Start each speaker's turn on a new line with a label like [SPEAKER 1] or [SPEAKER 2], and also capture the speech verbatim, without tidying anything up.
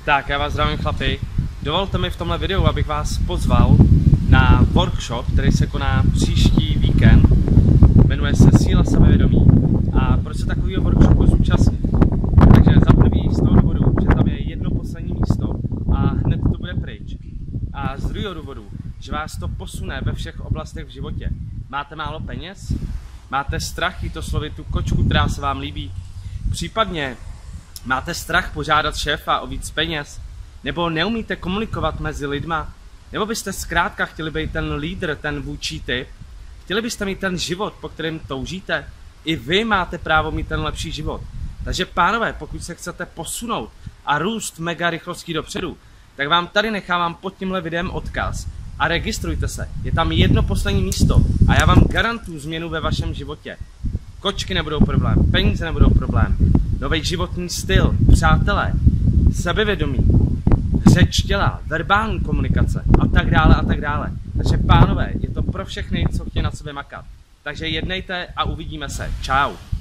[SPEAKER 1] Tak, já vás zdravím chlapi. Dovolte mi v tomhle videu, abych vás pozval na workshop, který se koná příští víkend. Jmenuje se Síla sebevědomí. A proč se takového workshopu zúčastnit? Takže za prvý z toho důvodu, že tam je jedno poslední místo a hned to bude pryč. A z druhého důvodu, že vás to posune ve všech oblastech v životě. Máte málo peněz? Máte strach jít oslovit tu kočku, která se vám líbí? Případně máte strach požádat šéfa o víc peněz? Nebo neumíte komunikovat mezi lidma? Nebo byste zkrátka chtěli být ten lídr, ten vůdčí typ? Chtěli byste mít ten život, po kterém toužíte? I vy máte právo mít ten lepší život. Takže pánové, pokud se chcete posunout a růst mega rychlostí dopředu, tak vám tady nechávám pod tímhle videem odkaz a registrujte se. Je tam jedno poslední místo a já vám garantuju změnu ve vašem životě. Kočky nebudou problém, peníze nebudou problém, nový životní styl, přátelé, sebevědomí, řeč těla, verbální komunikace a tak dále a tak dále. Takže pánové, je to pro všechny, co chtějí na sebe makat. Takže jednejte a uvidíme se. Čau.